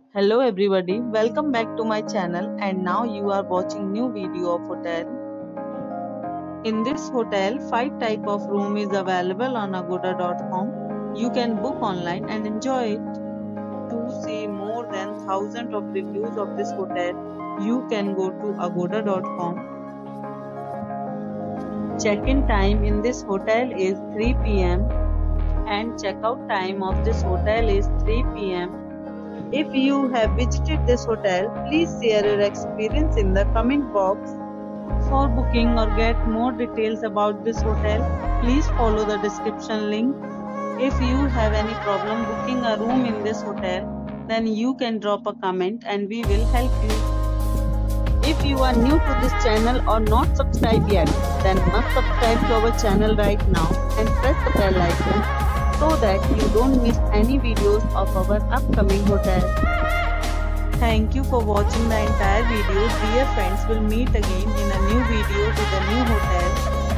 Hello everybody, welcome back to my channel and now you are watching new video of hotel. In this hotel, 5 type of room is available on agoda.com. You can book online and enjoy it. To see more than thousands of reviews of this hotel, you can go to agoda.com. Check-in time in this hotel is 3 p.m. and check-out time of this hotel is 3 p.m. If you have visited this hotel, please share your experience in the comment box. For booking or get more details about this hotel, please follow the description link. If you have any problem booking a room in this hotel, then you can drop a comment and we will help you. If you are new to this channel or not subscribed yet, then must subscribe to our channel right now and press the bell icon so that you don't miss any videos of our upcoming hotel. Thank you for watching the entire video. Dear friends, will meet again in a new video with a new hotel.